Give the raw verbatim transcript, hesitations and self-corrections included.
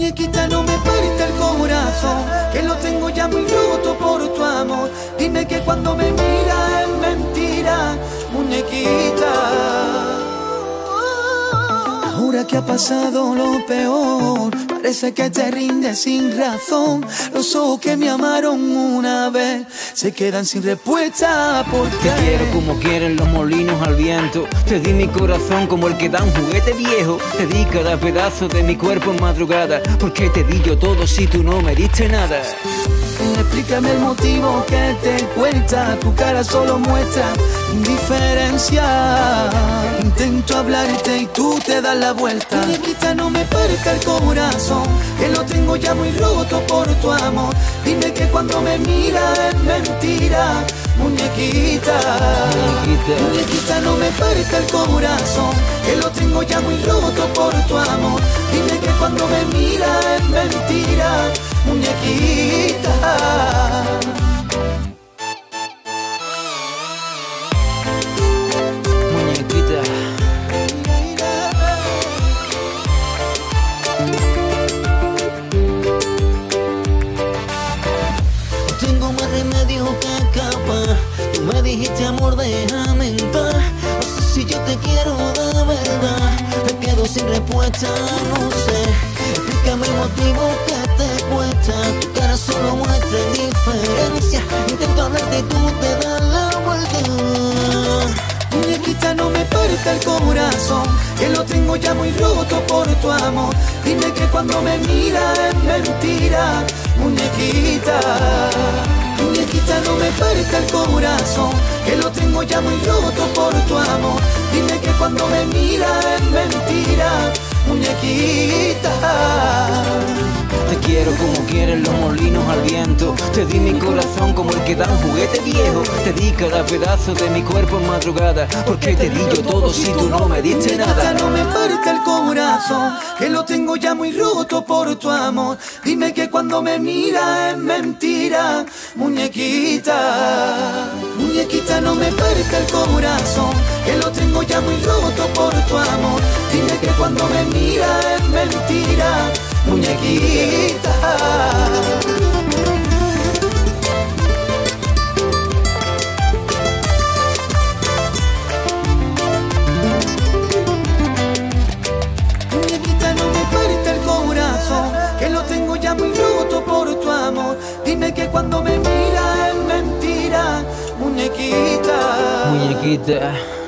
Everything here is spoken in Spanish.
Muñequita, no me parte el corazón, que lo tengo ya muy roto por tu amor. Dime que cuando me mira es mentira, muñequita. Ahora que ha pasado lo peor, parece que te rindes sin razón. Los ojos que me amaron una vez se quedan sin respuesta. Porque te quiero como quieren los molinos al viento. Te di mi corazón como el que da un juguete viejo. Te di cada pedazo de mi cuerpo en madrugada. Porque te di yo todo si tú no me diste nada. Explícame el motivo que te cuesta. Tu cara solo muestra indiferencia. Intento hablarte y tú te das la vuelta. Muñequita, no me parezca el corazón, que lo tengo ya muy roto por tu amor. Dime que cuando me mira es mentira, muñequita. Muñequita, muñequita, no me parezca el corazón, que lo tengo ya muy roto por tu amor. Dime que cuando me mira es mentira, muñequita. Muñequita. No tengo más remedio que escapar. Tú me dijiste, amor, déjame en paz. No sé si yo te quiero de verdad. Me quedo sin respuesta, no sé. Explícame el motivo que te cuesta. Tu cara solo muestra indiferencia. Intento hablarte y tú te das la vuelta. Muñequita, no me parezca el corazón, que lo tengo ya muy roto por tu amor. Dime que cuando me mira es mentira, muñequita. Muñequita, no me parezca el corazón, que lo tengo ya muy roto por tu amor. Dime que cuando me mira es mentira, muñequita. Te quiero como quieren los molinos al viento. Te di mi corazón como el que da un juguete viejo. Te di cada pedazo de mi cuerpo en madrugada. Porque te di yo todo si tú no me diste nada. No me parezca el corazón, que lo tengo ya muy roto por tu amor. Dime que cuando me mira es mentira, muñequita. Muñequita, no me parezca el corazón, que lo tengo ya muy roto por tu amor. Dime que cuando me mira es mentira, muñequita. Muñequita, no me parezca el corazón, que lo tengo ya muy roto por tu amor. Dime que cuando me mira es mentira, muñequita. Muñequita.